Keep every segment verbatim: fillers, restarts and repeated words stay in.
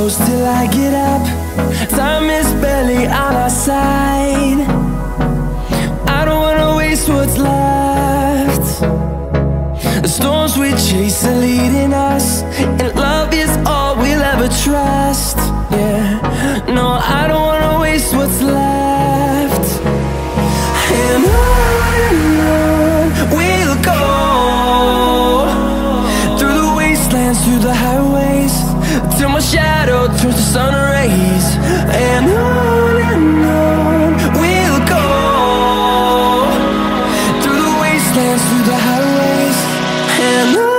close till I get up. Time is barely on our side. I don't wanna waste what's left. The storms we chase are leading us, and love is all we'll ever trust. Yeah, no, I don't wanna waste what's left. And on and on we'll go, through the wastelands, through the highways, till my shadow turns to sun rays. And on and on we'll go, through the wastelands, through the highways, and on.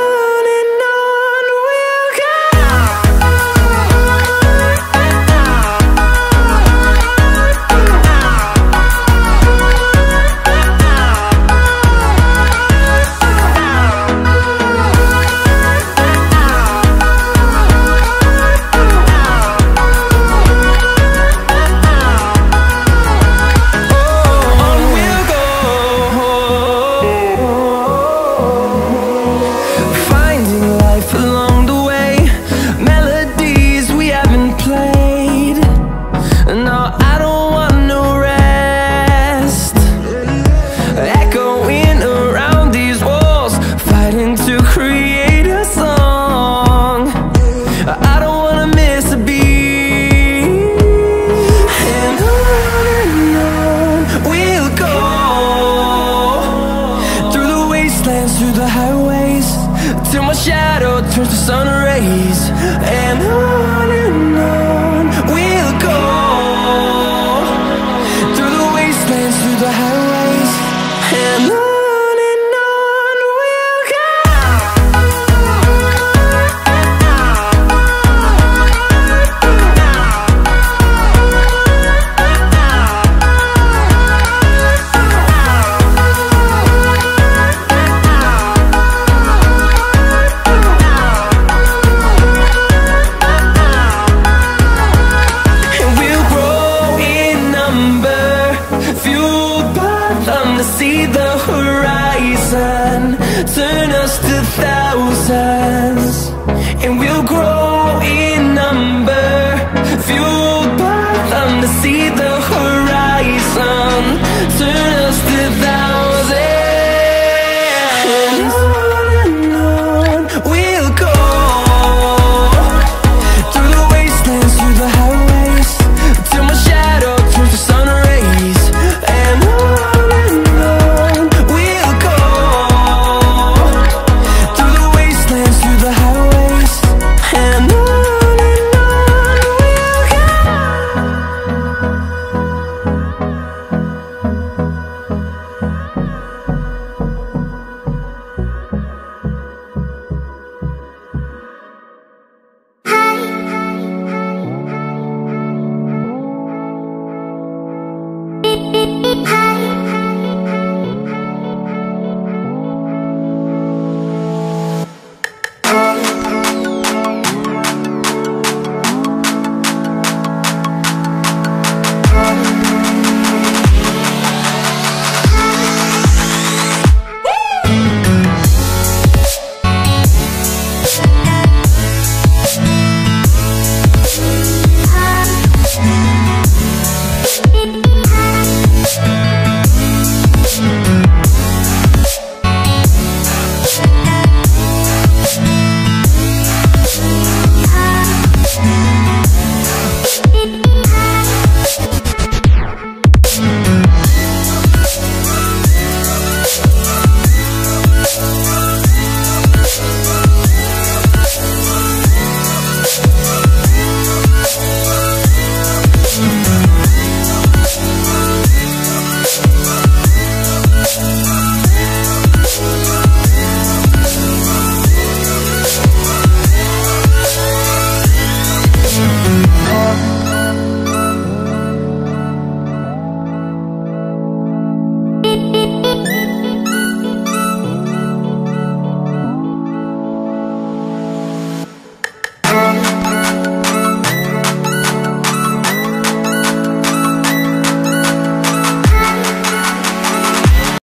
Through the highways, till my shadow turns to sun rays. And on and on we'll go, through the wastelands, through the highways, and on. See the horizon turn us to thousands, and we'll grow in number, fueled by them to see the